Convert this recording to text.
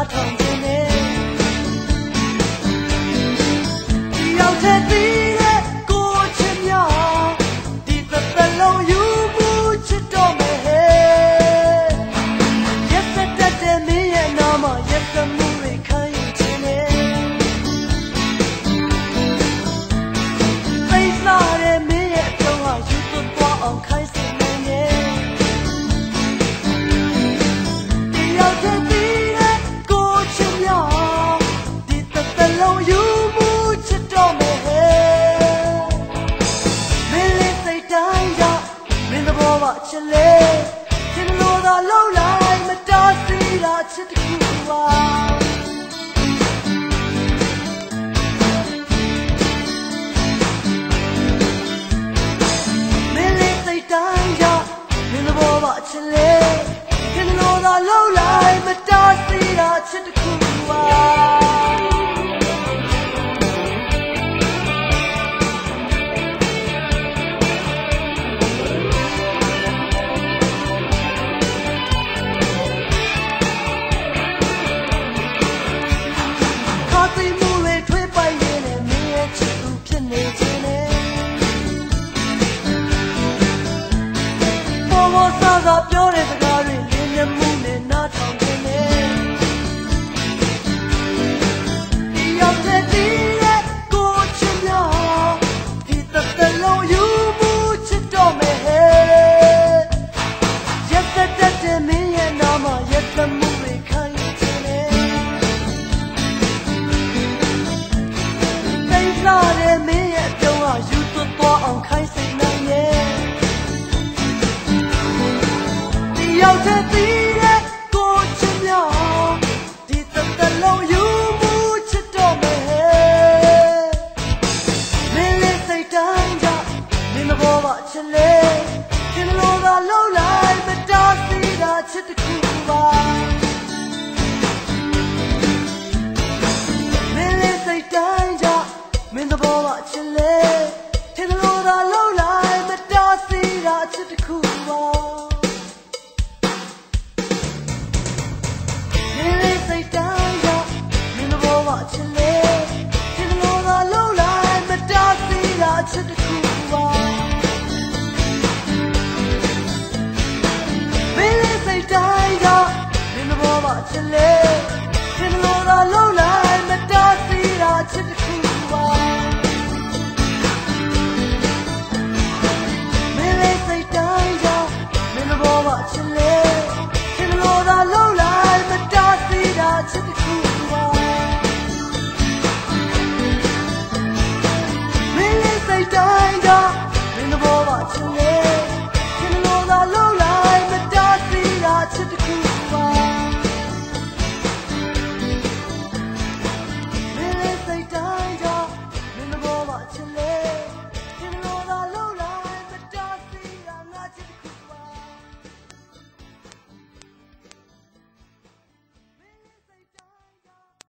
ထောင်ခြင်းနဲ့ဒီရောက်တဲ့ပြီးတဲ့ကိုချစ်မြောက်ဒီသက်လုံးယူမှုချစ်တော့မယ်ဟဲ့ရက်သက်တဲ့မင်းရဲ့နာမရက်သက်မှုတွေခံယူခြင်းနဲ့သိလာတဲ့မင်းရဲ့အပြုံးဟာယူသွတ်သွားအောင်ခိုင်းစေနိုင်ရဲ့ဒီရောက်တဲ့ပြီးတဲ့ကိုချစ်မြောက်ဒီသက်လုံးယူမှုချစ်တော့မယ်ဟဲ့မင်းလေးစိတ်တိုင်းကမင်းသဘောကချစ်လေချစ်လို့သာလုံးလိုက်မတားစီတာချစ်တစ်ခုပါမင်းလေးစိတ်တိုင်းကမင်းသဘောကချစ်လေချစ်လို့သာလုံးလိုက်မတားစီတာချစ်တစ်ခုပါပြောတဲ့စကားတွေလင်းမျက်မှုနဲ့နားထောင်ခြင်းနဲ့ဒီရောက်တဲ့ဒီရဲ့ကိုချစ်မြောက်ဒီသက်လုံးယူမှုချစ်တော့မယ်ဟဲ့ရက်သက်တဲ့မင်းရဲ့နာမရက်သက်မှုတွေခံယူခြင်းနဲ့သိလာတဲ့မင်းရဲ့အပြုံးဟာယူသွတ်သွားအောင်ခိုင်းစေနိုင်ရဲ့ရောက်တဲ့ပြီးတဲ့ကိုချစ်မြောက်ဒီသက်လုံးယူမှုချစ်တော့မယ်ဟဲ့မင်းလေးစိတ်တိုင်းကမင်းသဘောကချစ်လေချစ်လို့သာလုံးလိုက်မတားစီတာချစ်တစ်ခုပါမင်းလေးစိတ်တိုင်းကမင်းသဘောကချစ်လေချစ်လို့သာလုံးလိုက်မတားစီတာချစ်တစ်ခုပါချစ်လေချစ်လို့သာလုံးလိုက်မတားစီတာချစ်တစ်ခုပါမင်းလေးစိတ်တိုင်းကမင်းသဘောမှချစ်လေ